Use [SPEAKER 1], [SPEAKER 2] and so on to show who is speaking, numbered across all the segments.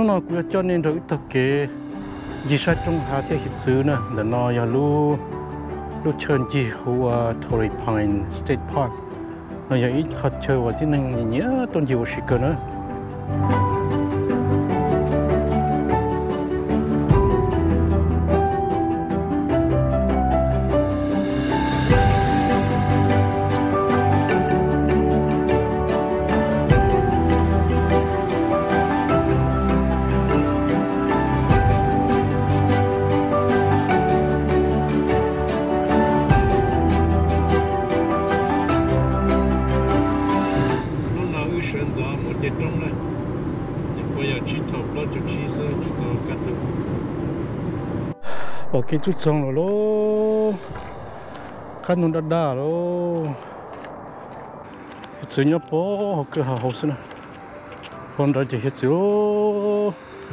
[SPEAKER 1] nào cũng cho nên rồi tất kế gì sai trong hai thế hiện xứ nè để nó giờ lu chơi gì của Torrey State Park nó giờ ít khách chơi vàoที่นั่งnhớ tôn nhiều sự cơ nữa ok chút xong rồi lô khăn nó đa lô hết nhấp bó học cơ học sinh con đã chỉ hết lô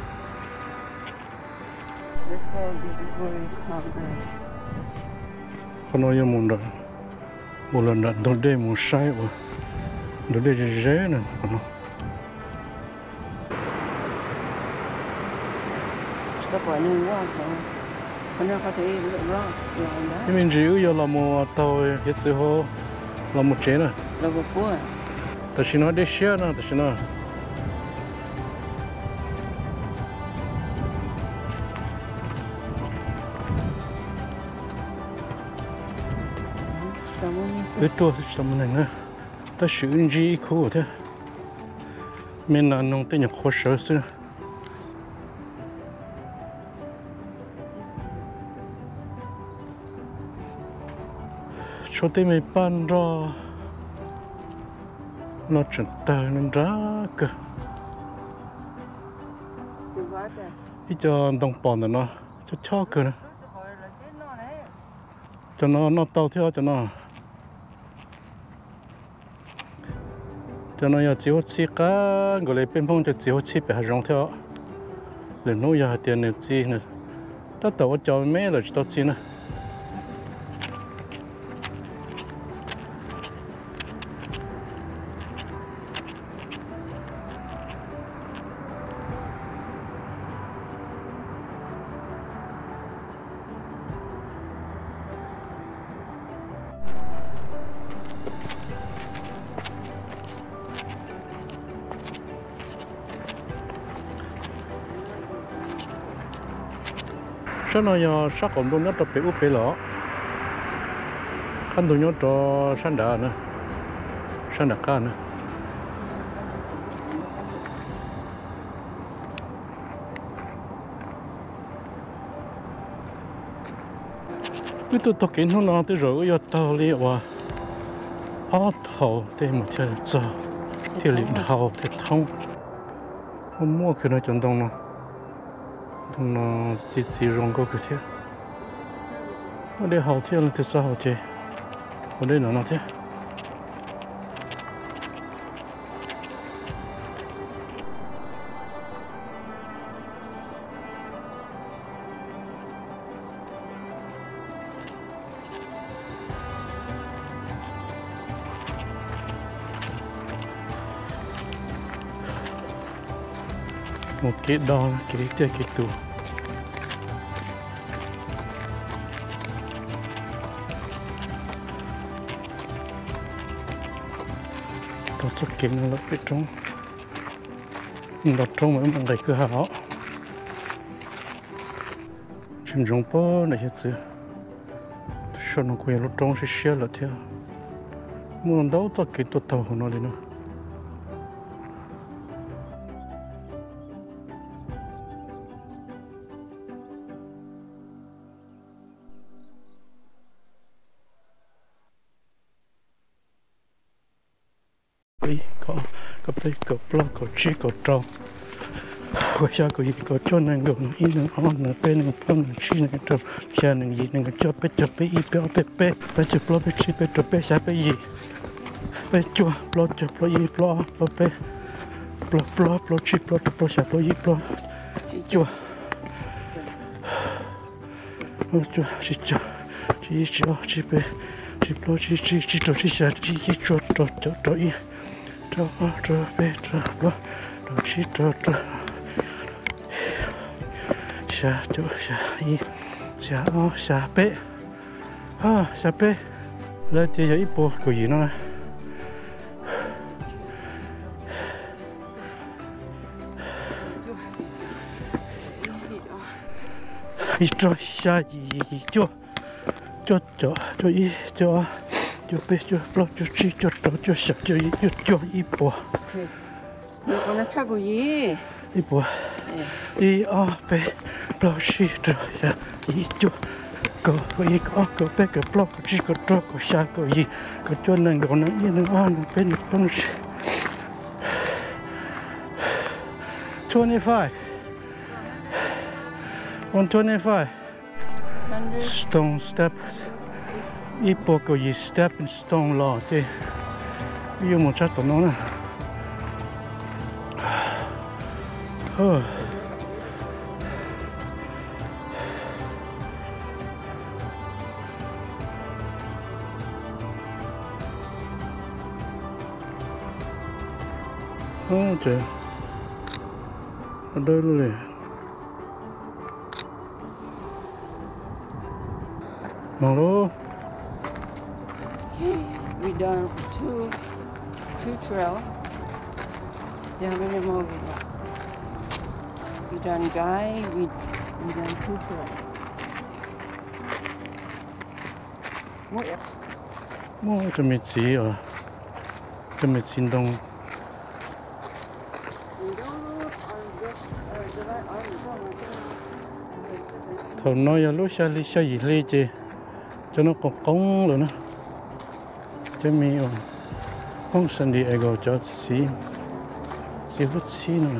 [SPEAKER 1] con nói như một lần đã đôi đây một sai rồi đôi đây dễ nè con cái mình rượu giờ là một tàu hết sự hồ là một chế nè
[SPEAKER 2] là một cua
[SPEAKER 1] ta chỉ nói để share nè ta chỉ nói cái tua thì làm này nè ta sử dụng gì cool thế mình là nông tên nhập khó sở xưa cho tới mấy ban ra nó chuyển tờ nên ra cơ ít cho đồng bọn rồi nó cho cơ nè cho nó tàu theo cho nó giờ chỉ hốt xí cá gọi là bên phong cho chỉ hốt xí bị rong theo lên nô giờ tiền này chi nè tất tàu cho mấy là chỉ tao chi nè cho nó giờ sắc còn luôn nó tập bị úp bị lỏ khăn tụi nó cho san đá nữa san đá cá nữa cứ tụi tao kiến nó tới rồi giờ tao liệu à thầu thì một thiên giờ thì liền thầu thì thông không mua cái nó chân đông nó nó chỉ rong có cái thế, ở đây hậu thiên là thứ sao hậu chế, ở đây nó thế, một cái đo cái tia cái tủ tao cho kiếm nó lấp bên trong lọt trong mấy bằng gạch cửa hảo chuyện giống bơ này hết chứ cho nó quay lọt trong sẽ xé là theo muốn đâu tao cái tàu của nó đi nữa có đây có blog có chi có trâu có xa có gì có cho nên gồm ý nên on nên bên nên phong nên chi nên trâu xa nên gì nên cho bé ý bé cho blog bé chi bé trâu bé xa bé gì bé chua blog cho blog ý blog bé blog chi blog xa blog ý blog chua chi bé chi blog chi trâu chi xa chi trâu ý trâu bé trâu blog trâu chi trâu 下九下一下二下八啊下八，来这有一波可以了。一脚下一脚，脚一脚二脚八脚六脚七脚八脚十脚一脚一波。
[SPEAKER 2] 我那差个一。
[SPEAKER 1] 一波，一二八六七九下一脚，个一个二个八个六个七个九个十个一个脚能够能一能二能八能东西。25. 125. Stone steps. Ipo ko yi stepping stone law te. Io mo chato no na. Oh. Oh, trời. Ở đây luôn này. Hello.
[SPEAKER 2] Okay, we done two trail. See how many more we lost. We done guy, we done two trail. What?
[SPEAKER 1] Mua cho mệt xí à. Cho mệt xin đông. Thầu nói là lúc xa gì lê chứ cho nó còn cống rồi nó cho mình không sẵn đi ego cho xí hút xí nữa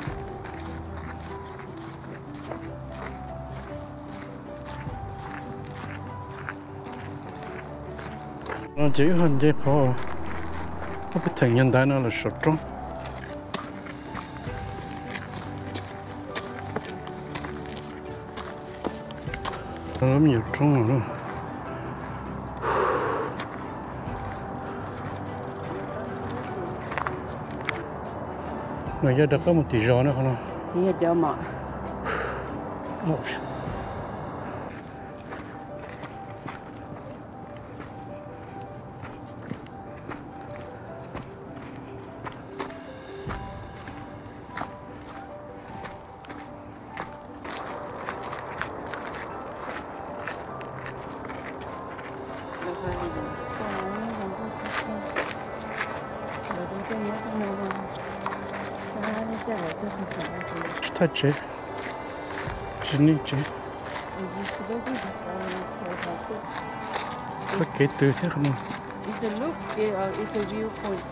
[SPEAKER 1] nó chỉ hơn dễ khó nó bị thành nhân đại nó là sụt trống nó nhiều trống rồi nó giờ đã có một tí gió nữa không?
[SPEAKER 2] Thì đeo mà.
[SPEAKER 1] Touch it. Jinich. Okay, từ thế không?
[SPEAKER 2] It's a look, it's a viewpoint.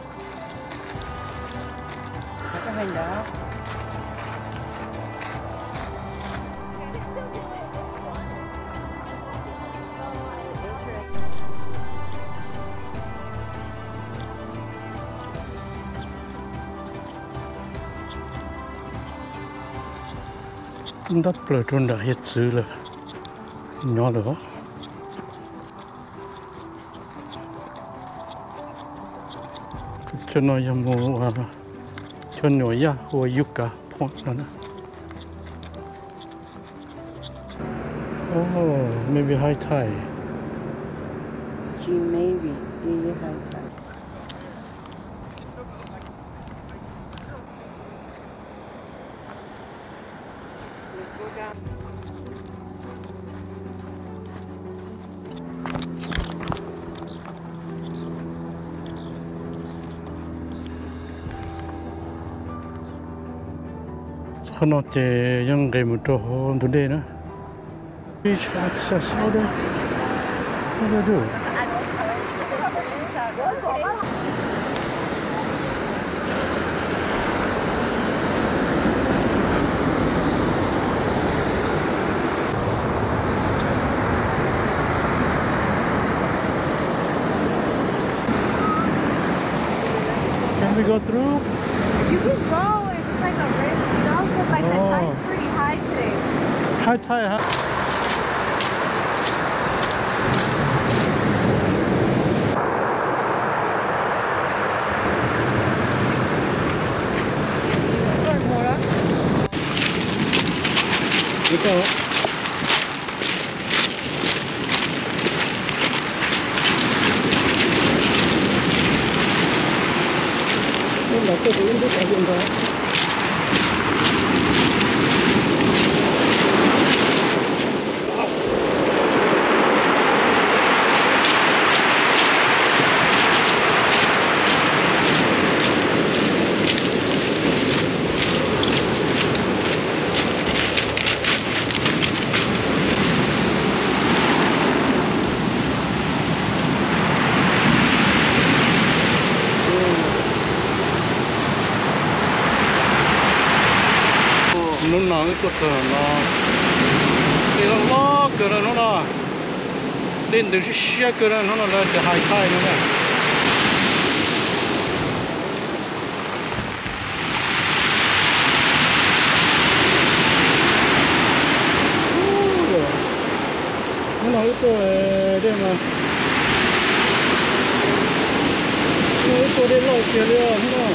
[SPEAKER 2] Cái hành đó.
[SPEAKER 1] Đất bờ trôn đã hết sự là nhỏ nữa cho nó yam mua cho nó ya hoa yucca point nữa oh maybe high tide
[SPEAKER 2] Maybe high tide.
[SPEAKER 1] Không nói về những cái một chỗ tụi đây nữa. Beach access ở đây. What do I do? Can we go through?
[SPEAKER 3] You can go, it's just like a risk, you know, because like the tide's pretty high today.
[SPEAKER 1] High tide, huh? cho nên là tôi cũng rất là hiện đó nó nói cái cột nó thì nó lo cái nó là lên từ xe cái nó là cái hai khai nó này nó nói cái đây mà cái đây lâu kia rồi nó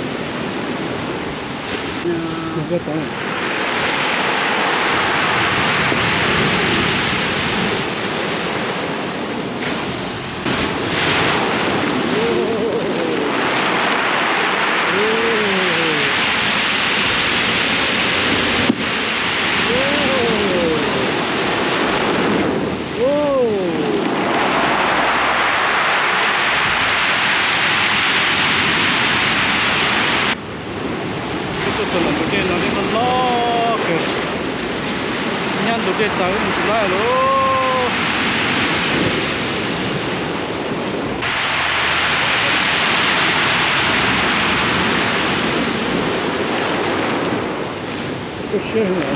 [SPEAKER 1] cái đó tụi cái tới một chút lại luôn cái xe này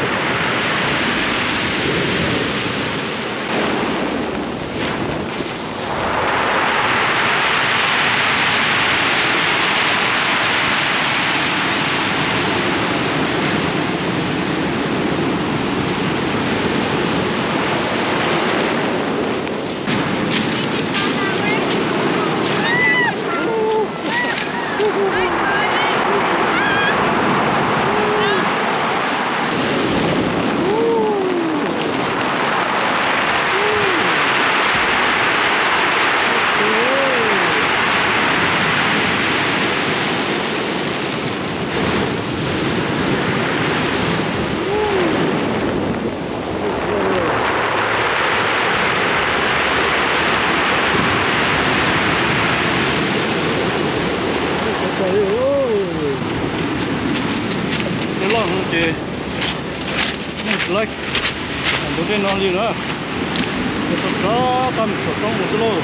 [SPEAKER 1] like and do nó đi nữa cái đó cầm trong một lô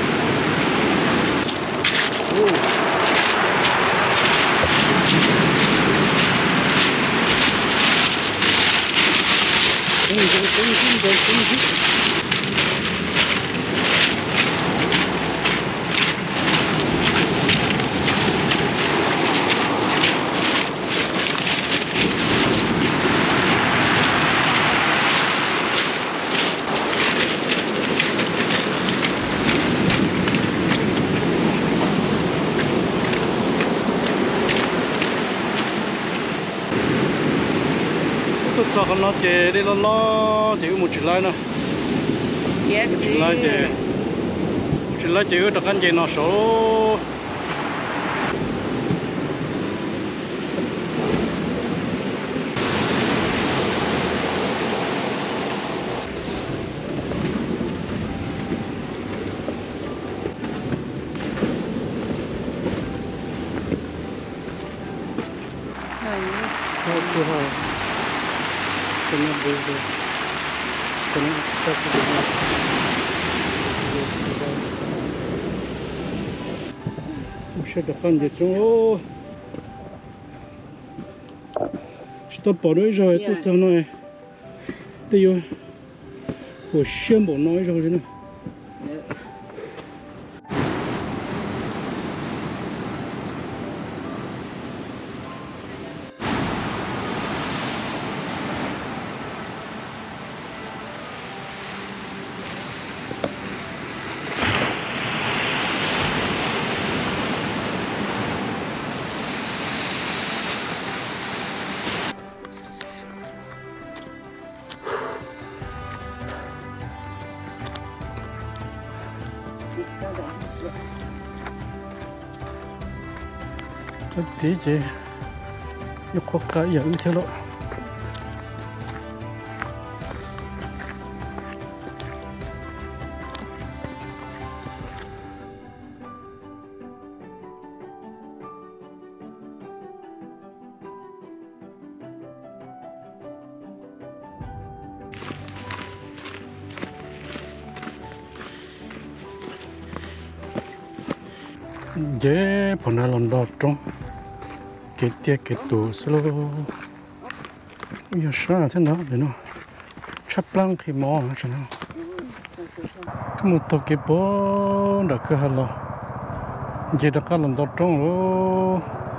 [SPEAKER 1] sao con nó chè đi lo chỉ có một chuyện lại nữa chuyện lại chè chuyện lại chỉ có đặc ăn chè nó số sẽ được ăn được chỗ tôi bỏ đôi rồi tôi cho nó đây rồi của xem bộ nói rồi nữa cái tí gì nhóc có cái giống thế lộ dễ bọn nó làm đỏ trong cái tia cái tủ slow bây giờ sao thế nào để nó chắp lăng khi mò cho nó cái một tổ cái bó đã cơ hà lo dễ đã cả làm đỏ trong rồi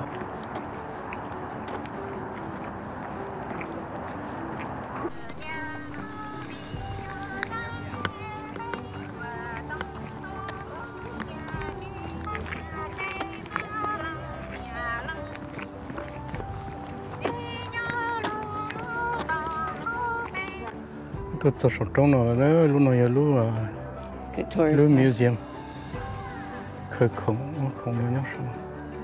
[SPEAKER 1] tôi cho số trong nó đấy lúc nào lúc lúc museum khởi không nhớ nhớ sao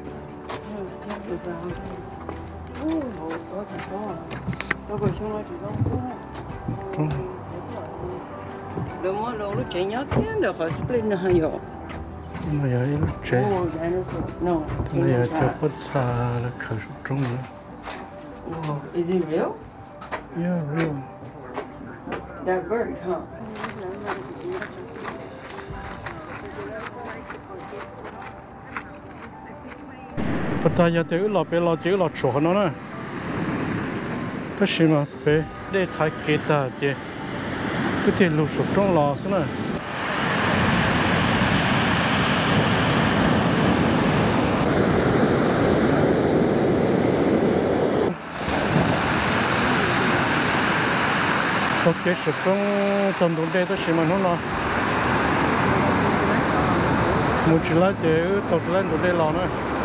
[SPEAKER 2] đúng rồi lúc trẻ nhớ thế được họ split nó hay rồi
[SPEAKER 1] mà giờ lúc trẻ mà giờ cho bất xa là khởi số trong nữa
[SPEAKER 2] is it real?
[SPEAKER 1] Yeah, real.
[SPEAKER 2] That bird, huh?
[SPEAKER 1] Phát ta giờ tới lo chữ lo chỗ nó nè. Tất nhiên mà bé để thay cái ta chứ. Cái tiền lụt sụt trong lò xí nè. cái sụt trong tầm độ đây tất nhiên mà nó một chỉ là chữ tụt lên độ đây lò nữa.